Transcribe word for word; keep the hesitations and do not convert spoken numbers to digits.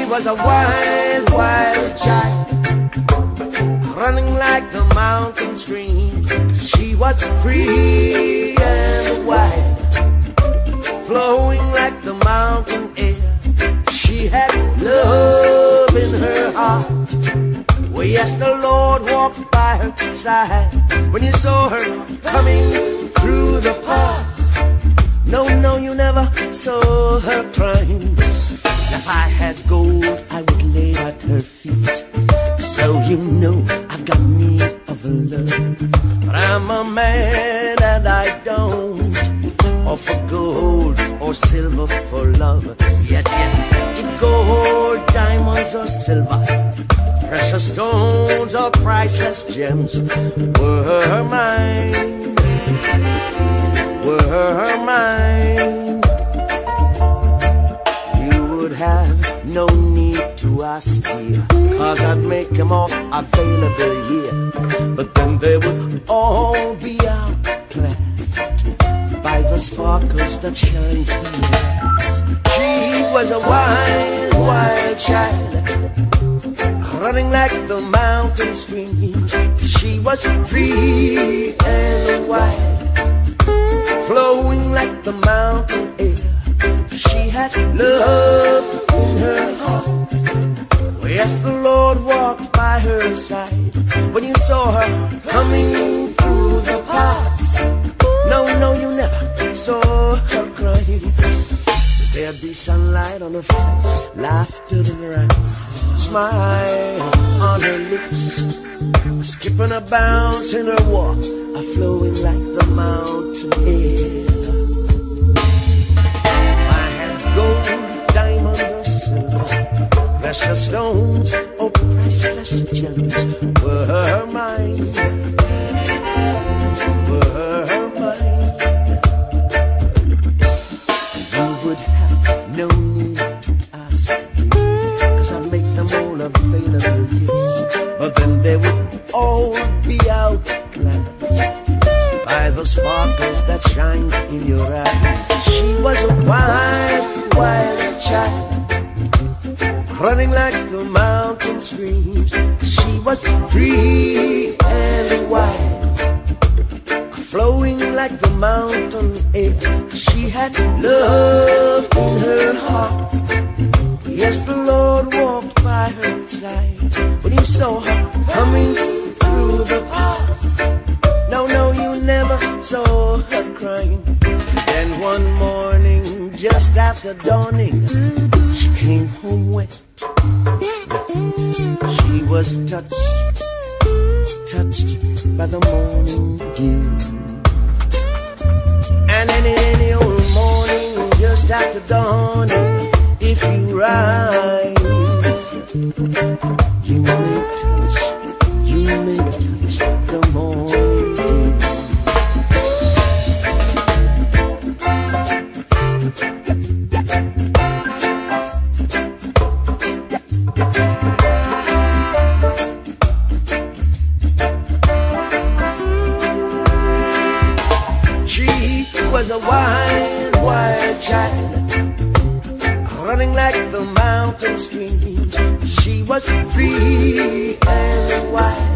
was a wild, wild child, running like the mountain stream. She was free and wild, flowing like the mountain air. She had love in her heart. Well, yes, the Lord walked by her side when you saw her coming through the parts. No, no, you never saw her crying. If I had gold, I would lay at her feet. So you know I've got need of love. But I'm a man and I don't offer gold or silver for love. Yet, yet, if gold, diamonds or silver, precious stones or priceless gems were mine, were mine, you would have no need to ask, dear, cause I'd make them all available here. But then they would all be outclassed by the sparkles that shines in your eyes. She was a wild, wild child, running like the mountain streams. She was free and wild, flowing like the mountain air. She had love in her heart. Well, yes, the Lord walked by her side when you saw her coming through the parts. No, no, you never saw her crying. There'd be sunlight on her face, laughter in her eyes, smile on her lips, a skip and a bounce in her walk, a flowing like the mountain air. I had gold, diamond or silver, precious stones or priceless gems were mine, were mine. You would have no need to ask me, cause I'd make them all available, yes. But then they would all be outclassed by the sparkles that shine in your eyes. She was a wild, wild child, running like the mountain streams. She was free and wild, flowing like the mountain air. She had love in her heart. Yes, the Lord walked by her side when you saw her coming through the parts. No, no, you never saw her crying. Then one morning, just after dawning, she came home wet. She was touched, touched by the morning dew. And any, any old morning, just after dawning, if you rise, you may touch, you may touch the morning dew. Was a wild, wild child, running like the mountain streams. She was free and wild,